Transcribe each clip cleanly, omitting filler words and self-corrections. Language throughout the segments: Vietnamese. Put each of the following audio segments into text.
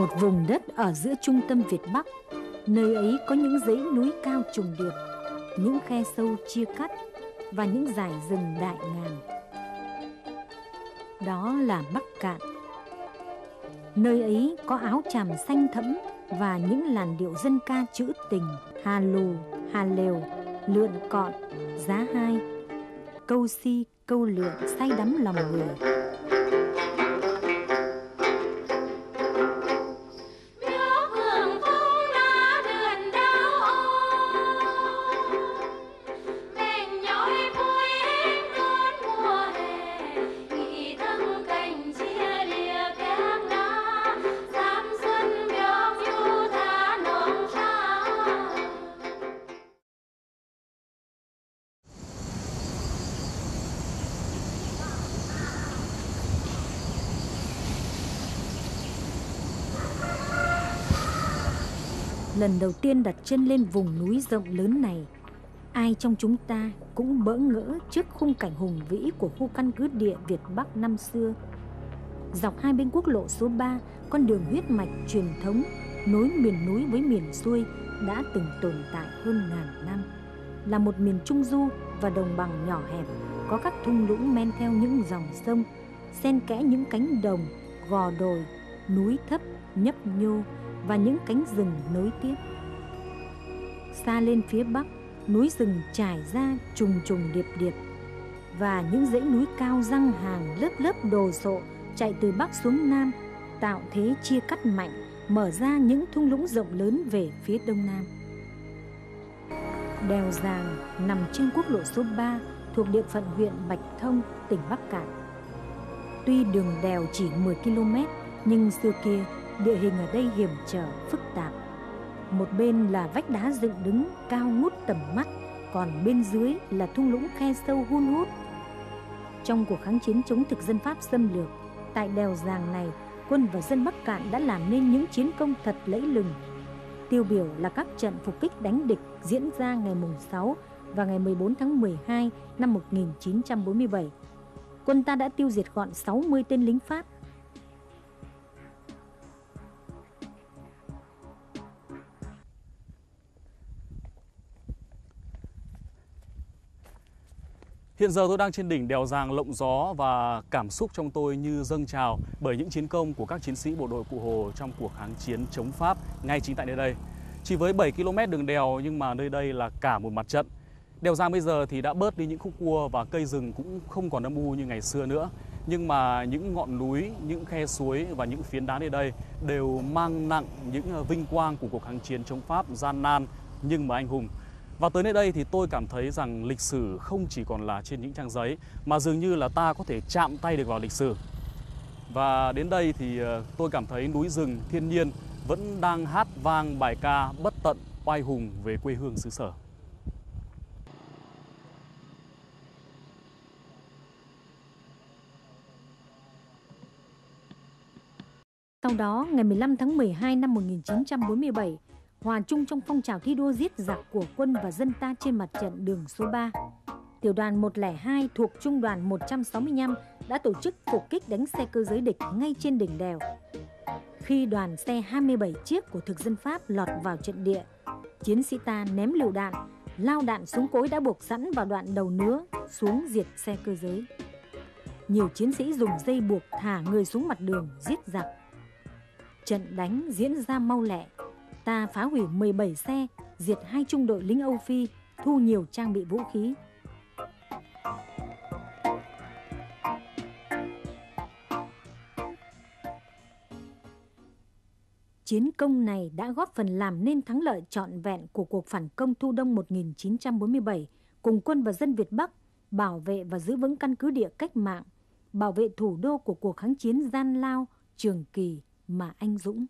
một vùng đất ở giữa trung tâm Việt Bắc. Nơi ấy có những dãy núi cao trùng điệp, những khe sâu chia cắt và những dải rừng đại ngàn. Đó là Bắc Cạn. Nơi ấy có áo chàm xanh thẫm và những làn điệu dân ca trữ tình, hà lù, hà lều, lượn cọn, giá hai, câu si, câu lượn say đắm lòng người. Lần đầu tiên đặt chân lên vùng núi rộng lớn này, ai trong chúng ta cũng bỡ ngỡ trước khung cảnh hùng vĩ của khu căn cứ địa Việt Bắc năm xưa. Dọc hai bên quốc lộ số 3, con đường huyết mạch truyền thống nối miền núi với miền xuôi đã từng tồn tại hơn ngàn năm. Là một miền trung du và đồng bằng nhỏ hẹp, có các thung lũng men theo những dòng sông, xen kẽ những cánh đồng, gò đồi, núi thấp, nhấp nhô và những cánh rừng nối tiếp. Xa lên phía bắc, núi rừng trải ra trùng trùng điệp điệp và những dãy núi cao giăng hàng lớp lớp đồ sộ chạy từ bắc xuống nam, tạo thế chia cắt mạnh, mở ra những thung lũng rộng lớn về phía đông nam. Đèo Giàng nằm trên quốc lộ số 3 thuộc địa phận huyện Bạch Thông, tỉnh Bắc Cạn. Tuy đường đèo chỉ 10 km, nhưng xưa kia địa hình ở đây hiểm trở, phức tạp. Một bên là vách đá dựng đứng cao ngút tầm mắt, còn bên dưới là thung lũng khe sâu hun hút. Trong cuộc kháng chiến chống thực dân Pháp xâm lược, tại đèo Giàng này, quân và dân Bắc Cạn đã làm nên những chiến công thật lẫy lừng. Tiêu biểu là các trận phục kích đánh địch diễn ra ngày 6 và ngày 14 tháng 12 năm 1947. Quân ta đã tiêu diệt gọn 60 tên lính Pháp. Hiện giờ tôi đang trên đỉnh đèo Giàng lộng gió và cảm xúc trong tôi như dâng trào bởi những chiến công của các chiến sĩ bộ đội Cụ Hồ trong cuộc kháng chiến chống Pháp ngay chính tại nơi đây. Chỉ với 7 km đường đèo nhưng mà nơi đây là cả một mặt trận. Đèo Giàng bây giờ thì đã bớt đi những khúc cua và cây rừng cũng không còn âm u như ngày xưa nữa. Nhưng mà những ngọn núi, những khe suối và những phiến đá nơi đây đều mang nặng những vinh quang của cuộc kháng chiến chống Pháp gian nan nhưng mà anh hùng. Và tới nơi đây thì tôi cảm thấy rằng lịch sử không chỉ còn là trên những trang giấy mà dường như là ta có thể chạm tay được vào lịch sử. Và đến đây thì tôi cảm thấy núi rừng thiên nhiên vẫn đang hát vang bài ca bất tận oai hùng về quê hương xứ sở. Sau đó, ngày 15 tháng 12 năm 1947, hòa chung trong phong trào thi đua giết giặc của quân và dân ta trên mặt trận đường số 3. Tiểu đoàn 102 thuộc Trung đoàn 165 đã tổ chức phục kích đánh xe cơ giới địch ngay trên đỉnh đèo. Khi đoàn xe 27 chiếc của thực dân Pháp lọt vào trận địa, chiến sĩ ta ném lựu đạn, lao đạn súng cối đã buộc sẵn vào đoạn đầu nứa xuống diệt xe cơ giới. Nhiều chiến sĩ dùng dây buộc thả người xuống mặt đường giết giặc. Trận đánh diễn ra mau lẹ. Ta phá hủy 17 xe, diệt 2 trung đội lính Âu Phi, thu nhiều trang bị vũ khí. Chiến công này đã góp phần làm nên thắng lợi trọn vẹn của cuộc phản công Thu Đông 1947, cùng quân và dân Việt Bắc bảo vệ và giữ vững căn cứ địa cách mạng, bảo vệ thủ đô của cuộc kháng chiến gian lao, trường kỳ mà anh dũng.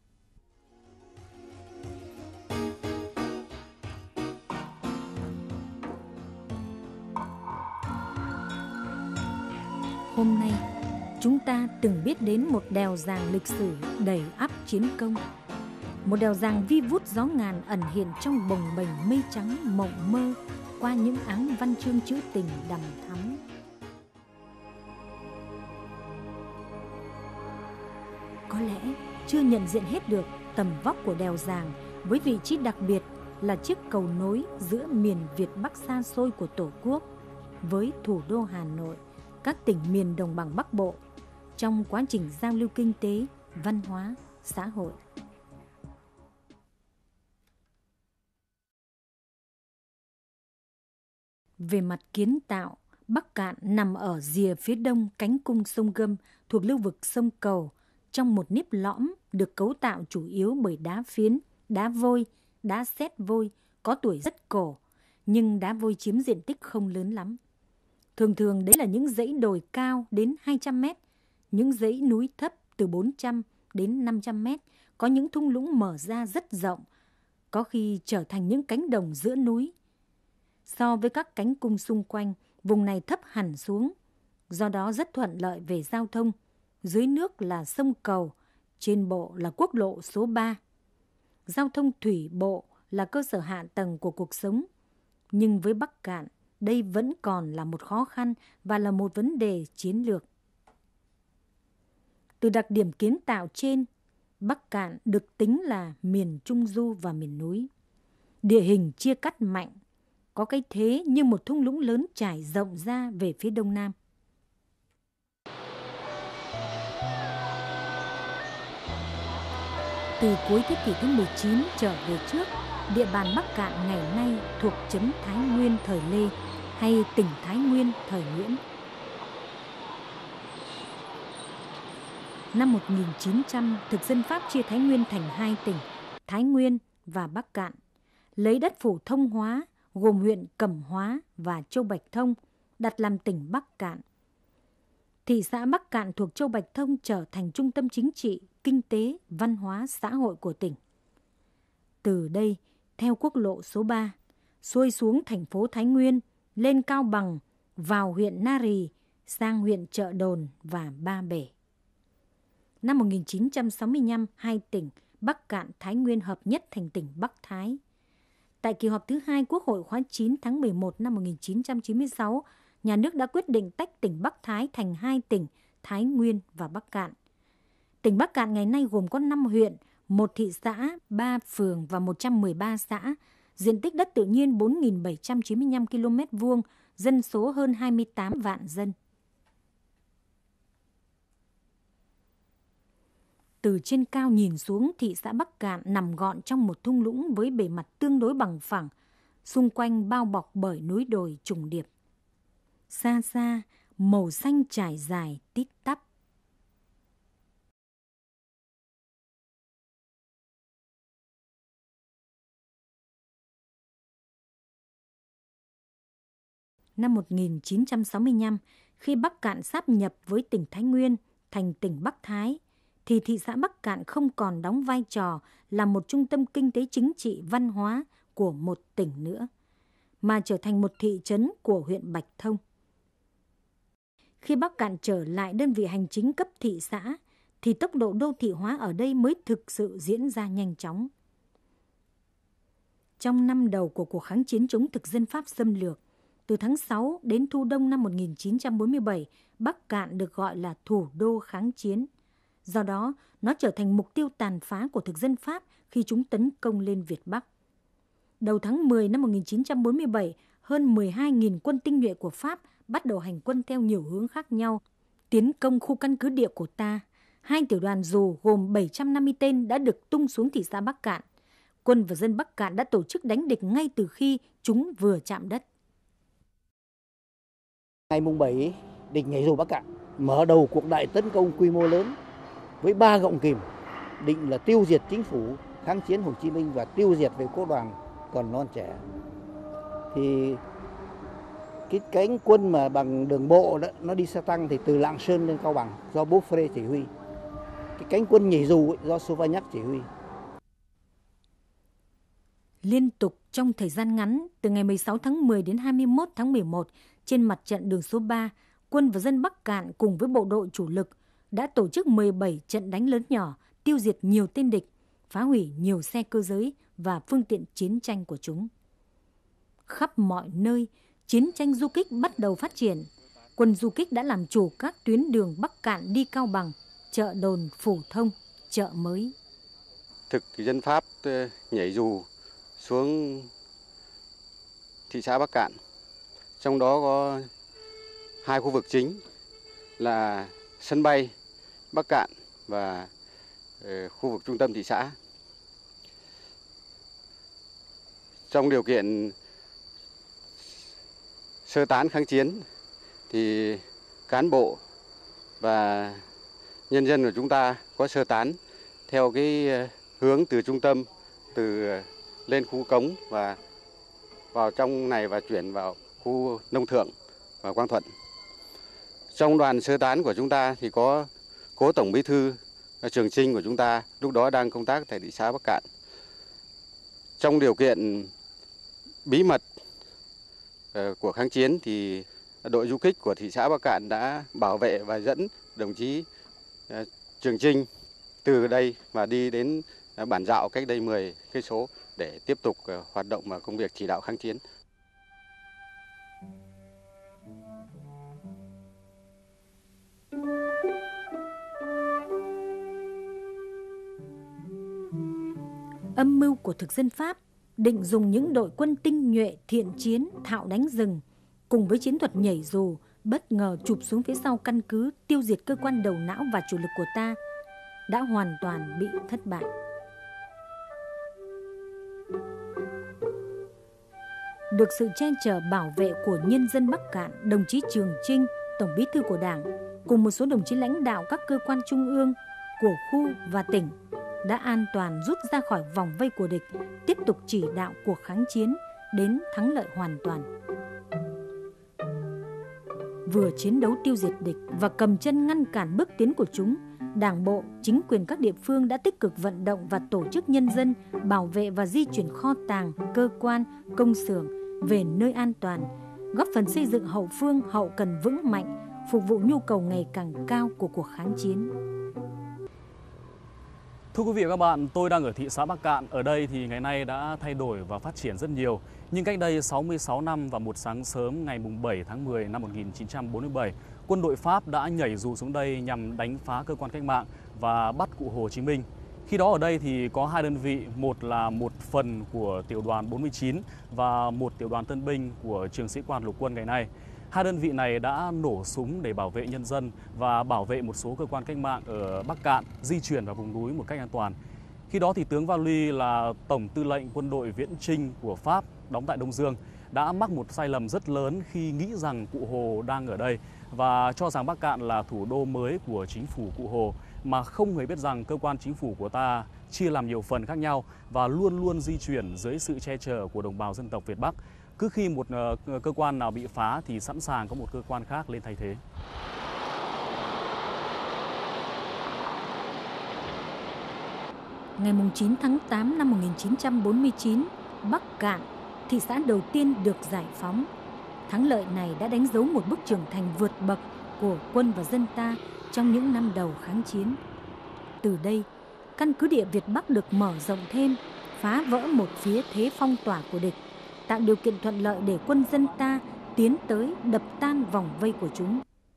Hôm nay, chúng ta từng biết đến một đèo Giàng lịch sử đầy ắp chiến công. Một đèo Giàng vi vút gió ngàn ẩn hiện trong bồng bềnh mây trắng mộng mơ qua những áng văn chương trữ tình đằm thắm. Có lẽ chưa nhận diện hết được tầm vóc của đèo Giàng với vị trí đặc biệt là chiếc cầu nối giữa miền Việt Bắc xa xôi của Tổ quốc với thủ đô Hà Nội, các tỉnh miền đồng bằng Bắc Bộ trong quá trình giao lưu kinh tế, văn hóa, xã hội. Về mặt kiến tạo, Bắc Cạn nằm ở rìa phía đông cánh cung sông Gâm thuộc lưu vực sông Cầu, trong một nếp lõm được cấu tạo chủ yếu bởi đá phiến, đá vôi, đá sét vôi có tuổi rất cổ, nhưng đá vôi chiếm diện tích không lớn lắm. Thường thường đấy là những dãy đồi cao đến 200 mét, những dãy núi thấp từ 400 đến 500 mét, có những thung lũng mở ra rất rộng, có khi trở thành những cánh đồng giữa núi. So với các cánh cung xung quanh, vùng này thấp hẳn xuống, do đó rất thuận lợi về giao thông. Dưới nước là sông Cầu, trên bộ là quốc lộ số 3. Giao thông thủy bộ là cơ sở hạ tầng của cuộc sống. Nhưng với Bắc Cạn, đây vẫn còn là một khó khăn và là một vấn đề chiến lược. Từ đặc điểm kiến tạo trên, Bắc Cạn được tính là miền Trung Du và miền núi. Địa hình chia cắt mạnh, có cái thế như một thung lũng lớn trải rộng ra về phía đông nam. Từ cuối thế kỷ thứ 19 trở về trước, địa bàn Bắc Cạn ngày nay thuộc trấn Thái Nguyên thời Lê hay tỉnh Thái Nguyên thời Nguyễn. Năm 1900, thực dân Pháp chia Thái Nguyên thành hai tỉnh, Thái Nguyên và Bắc Cạn, lấy đất phủ Thông Hóa, gồm huyện Cẩm Hóa và Châu Bạch Thông, đặt làm tỉnh Bắc Cạn. Thị xã Bắc Cạn thuộc Châu Bạch Thông trở thành trung tâm chính trị, kinh tế, văn hóa, xã hội của tỉnh. Từ đây, theo quốc lộ số 3, xuôi xuống thành phố Thái Nguyên, lên Cao Bằng, vào huyện Na Rì, sang huyện Chợ Đồn và Ba Bể. Năm 1965, hai tỉnh Bắc Cạn, Thái Nguyên hợp nhất thành tỉnh Bắc Thái. Tại kỳ họp thứ 2 Quốc hội khóa 9 tháng 11 năm 1996, nhà nước đã quyết định tách tỉnh Bắc Thái thành hai tỉnh Thái Nguyên và Bắc Cạn. Tỉnh Bắc Cạn ngày nay gồm có 5 huyện, 1 thị xã, 3 phường và 113 xã, diện tích đất tự nhiên 4.795 km², dân số hơn 28 vạn dân. Từ trên cao nhìn xuống, thị xã Bắc Cạn nằm gọn trong một thung lũng với bề mặt tương đối bằng phẳng, xung quanh bao bọc bởi núi đồi trùng điệp. Xa xa, màu xanh trải dài tít tắp. Năm 1965, khi Bắc Cạn sáp nhập với tỉnh Thái Nguyên thành tỉnh Bắc Thái, thì thị xã Bắc Cạn không còn đóng vai trò là một trung tâm kinh tế chính trị văn hóa của một tỉnh nữa, mà trở thành một thị trấn của huyện Bạch Thông. Khi Bắc Cạn trở lại đơn vị hành chính cấp thị xã, thì tốc độ đô thị hóa ở đây mới thực sự diễn ra nhanh chóng. Trong năm đầu của cuộc kháng chiến chống thực dân Pháp xâm lược, từ tháng 6 đến thu đông năm 1947, Bắc Cạn được gọi là thủ đô kháng chiến. Do đó, nó trở thành mục tiêu tàn phá của thực dân Pháp khi chúng tấn công lên Việt Bắc. Đầu tháng 10 năm 1947, hơn 12.000 quân tinh nhuệ của Pháp bắt đầu hành quân theo nhiều hướng khác nhau, tiến công khu căn cứ địa của ta. 2 tiểu đoàn dù gồm 750 tên đã được tung xuống thị xã Bắc Cạn. Quân và dân Bắc Cạn đã tổ chức đánh địch ngay từ khi chúng vừa chạm đất. Ngày mùng 7, địch nhảy dù Bắc Cạn, mở đầu cuộc đại tấn công quy mô lớn với 3 gọng kìm, định là tiêu diệt chính phủ, kháng chiến Hồ Chí Minh và tiêu diệt về quốc đoàn còn non trẻ. Thì cái cánh quân mà bằng đường bộ đó, nó đi xe tăng thì từ Lạng Sơn lên Cao Bằng do bố Frê chỉ huy. Cái cánh quân nhảy dù do Sauvagnat chỉ huy. Liên tục trong thời gian ngắn, từ ngày 16 tháng 10 đến 21 tháng 11, trên mặt trận đường số 3, quân và dân Bắc Cạn cùng với bộ đội chủ lực đã tổ chức 17 trận đánh lớn nhỏ, tiêu diệt nhiều tên địch, phá hủy nhiều xe cơ giới và phương tiện chiến tranh của chúng. Khắp mọi nơi, chiến tranh du kích bắt đầu phát triển. Quân du kích đã làm chủ các tuyến đường Bắc Cạn đi Cao Bằng, Chợ Đồn, Phủ Thông, chợ mới. Thực dân Pháp nhảy dù xuống thị xã Bắc Cạn. Trong đó có 2 khu vực chính là sân bay Bắc Cạn và khu vực trung tâm thị xã. Trong điều kiện sơ tán kháng chiến thì cán bộ và nhân dân của chúng ta có sơ tán theo cái hướng từ trung tâm, từ lên khu Cống và vào trong này và chuyển vào khu Nông Thượng và Quang Thuận. Trong đoàn sơ tán của chúng ta thì có cố Tổng Bí thư Trường Chinh của chúng ta lúc đó đang công tác tại thị xã Bắc Cạn. Trong điều kiện bí mật của kháng chiến thì đội du kích của thị xã Bắc Cạn đã bảo vệ và dẫn đồng chí Trường Chinh từ đây và đi đến bản Dạo cách đây 10 cây số để tiếp tục hoạt động và công việc chỉ đạo kháng chiến. Âm mưu của thực dân Pháp định dùng những đội quân tinh nhuệ thiện chiến thạo đánh rừng cùng với chiến thuật nhảy dù bất ngờ chụp xuống phía sau căn cứ, tiêu diệt cơ quan đầu não và chủ lực của ta đã hoàn toàn bị thất bại. Được sự che chở bảo vệ của nhân dân Bắc Cạn, đồng chí Trường Chinh, Tổng Bí thư của Đảng cùng một số đồng chí lãnh đạo các cơ quan trung ương của khu và tỉnh đã an toàn rút ra khỏi vòng vây của địch, tiếp tục chỉ đạo cuộc kháng chiến đến thắng lợi hoàn toàn. Vừa chiến đấu tiêu diệt địch và cầm chân ngăn cản bước tiến của chúng, Đảng bộ, chính quyền các địa phương đã tích cực vận động và tổ chức nhân dân bảo vệ và di chuyển kho tàng, cơ quan, công xưởng về nơi an toàn, góp phần xây dựng hậu phương hậu cần vững mạnh, phục vụ nhu cầu ngày càng cao của cuộc kháng chiến. Thưa quý vị và các bạn, tôi đang ở thị xã Bắc Cạn. Ở đây thì ngày nay đã thay đổi và phát triển rất nhiều. Nhưng cách đây 66 năm và một sáng sớm ngày 7 tháng 10 năm 1947, quân đội Pháp đã nhảy dù xuống đây nhằm đánh phá cơ quan cách mạng và bắt cụ Hồ Chí Minh. Khi đó ở đây thì có 2 đơn vị, một là một phần của tiểu đoàn 49 và một tiểu đoàn tân binh của trường sĩ quan lục quân ngày nay. 2 đơn vị này đã nổ súng để bảo vệ nhân dân và bảo vệ một số cơ quan cách mạng ở Bắc Cạn di chuyển vào vùng núi một cách an toàn. Khi đó thì tướng Valley là tổng tư lệnh quân đội viễn chinh của Pháp đóng tại Đông Dương đã mắc một sai lầm rất lớn khi nghĩ rằng cụ Hồ đang ở đây và cho rằng Bắc Cạn là thủ đô mới của chính phủ cụ Hồ, mà không hề biết rằng cơ quan chính phủ của ta chia làm nhiều phần khác nhau và luôn luôn di chuyển dưới sự che chở của đồng bào dân tộc Việt Bắc. Cứ khi một cơ quan nào bị phá thì sẵn sàng có một cơ quan khác lên thay thế. Ngày 9 tháng 8 năm 1949, Bắc Cạn, thị xã đầu tiên được giải phóng. Thắng lợi này đã đánh dấu một bước trưởng thành vượt bậc của quân và dân ta trong những năm đầu kháng chiến. Từ đây, căn cứ địa Việt Bắc được mở rộng thêm, phá vỡ một phía thế phong tỏa của địch, tạo điều kiện thuận lợi để quân dân ta tiến tới đập tan vòng vây của chúng.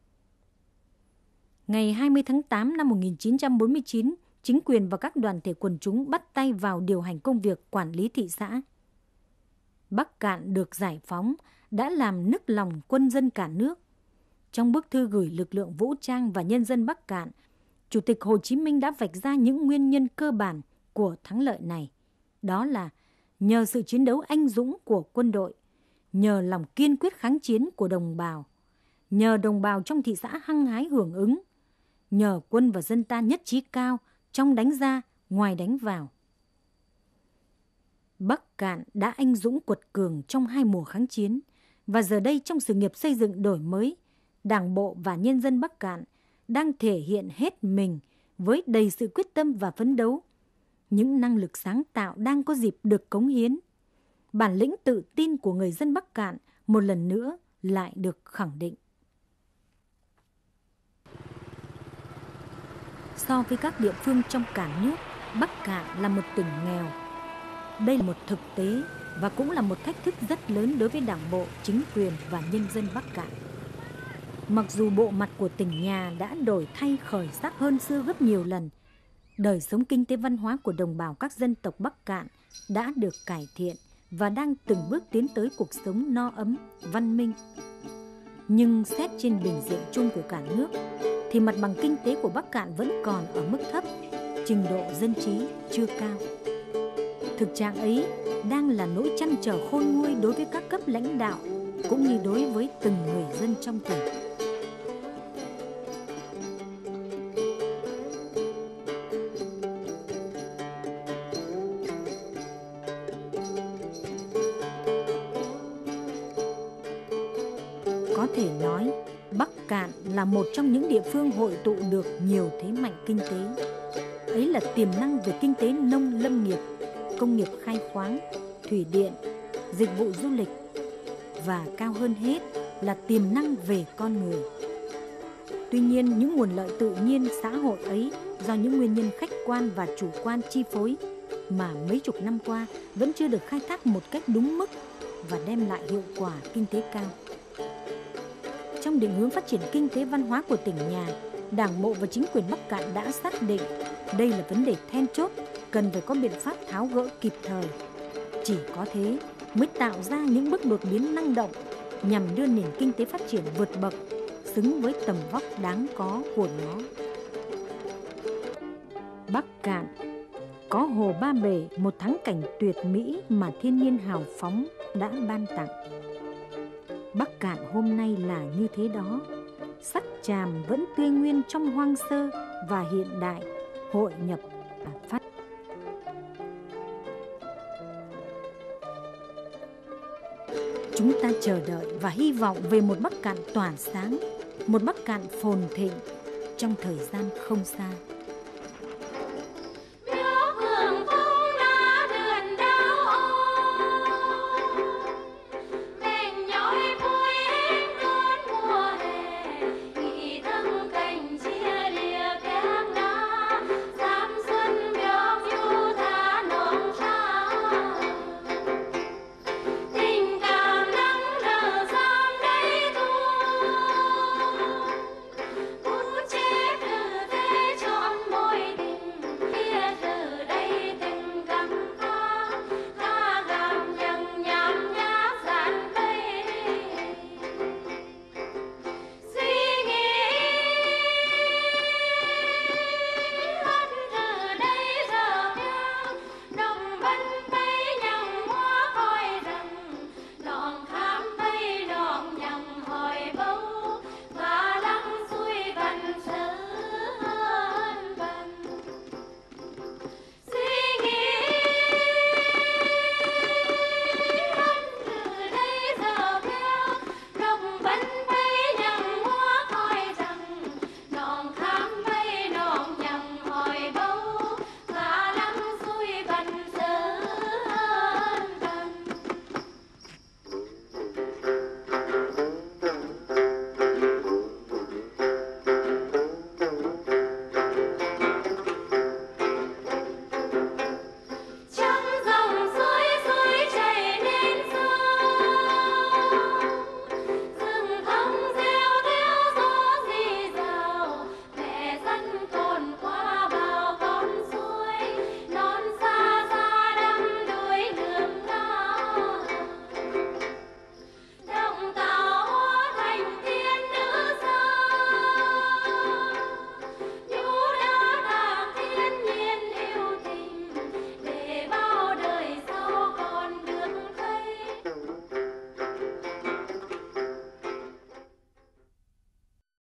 Ngày 20 tháng 8 năm 1949, chính quyền và các đoàn thể quần chúng bắt tay vào điều hành công việc quản lý thị xã. Bắc Cạn được giải phóng đã làm nức lòng quân dân cả nước. Trong bức thư gửi lực lượng vũ trang và nhân dân Bắc Cạn, Chủ tịch Hồ Chí Minh đã vạch ra những nguyên nhân cơ bản của thắng lợi này. Đó là nhờ sự chiến đấu anh dũng của quân đội, nhờ lòng kiên quyết kháng chiến của đồng bào, nhờ đồng bào trong thị xã hăng hái hưởng ứng, nhờ quân và dân ta nhất trí cao trong đánh ra, ngoài đánh vào. Bắc Cạn đã anh dũng quật cường trong 2 mùa kháng chiến, và giờ đây trong sự nghiệp xây dựng đổi mới, Đảng bộ và nhân dân Bắc Cạn đang thể hiện hết mình với đầy sự quyết tâm và phấn đấu. Những năng lực sáng tạo đang có dịp được cống hiến. Bản lĩnh tự tin của người dân Bắc Cạn một lần nữa lại được khẳng định. So với các địa phương trong cả nước, Bắc Cạn là một tỉnh nghèo. Đây là một thực tế và cũng là một thách thức rất lớn đối với Đảng bộ, chính quyền và nhân dân Bắc Cạn. Mặc dù bộ mặt của tỉnh nhà đã đổi thay khởi sắc hơn xưa gấp nhiều lần, đời sống kinh tế văn hóa của đồng bào các dân tộc Bắc Kạn đã được cải thiện và đang từng bước tiến tới cuộc sống no ấm, văn minh. Nhưng xét trên bình diện chung của cả nước, thì mặt bằng kinh tế của Bắc Kạn vẫn còn ở mức thấp, trình độ dân trí chưa cao. Thực trạng ấy đang là nỗi trăn trở khôn nguôi đối với các cấp lãnh đạo, cũng như đối với từng người dân trong tỉnh. Có thể nói, Bắc Kạn là một trong những địa phương hội tụ được nhiều thế mạnh kinh tế. Ấy là tiềm năng về kinh tế nông lâm nghiệp, công nghiệp khai khoáng, thủy điện, dịch vụ du lịch, và cao hơn hết là tiềm năng về con người. Tuy nhiên, những nguồn lợi tự nhiên xã hội ấy do những nguyên nhân khách quan và chủ quan chi phối mà mấy chục năm qua vẫn chưa được khai thác một cách đúng mức và đem lại hiệu quả kinh tế cao. Trong định hướng phát triển kinh tế văn hóa của tỉnh nhà, Đảng bộ và chính quyền Bắc Kạn đã xác định đây là vấn đề then chốt, cần phải có biện pháp tháo gỡ kịp thời. Chỉ có thế mới tạo ra những bước đột biến năng động nhằm đưa nền kinh tế phát triển vượt bậc, xứng với tầm vóc đáng có của nó. Bắc Kạn có hồ Ba Bể, một thắng cảnh tuyệt mỹ mà thiên nhiên hào phóng đã ban tặng. Bắc Kạn hôm nay là như thế đó, sắc tràm vẫn tươi nguyên trong hoang sơ và hiện đại, hội nhập và phát. Chúng ta chờ đợi và hy vọng về một Bắc Kạn tỏa sáng, một Bắc Kạn phồn thịnh trong thời gian không xa.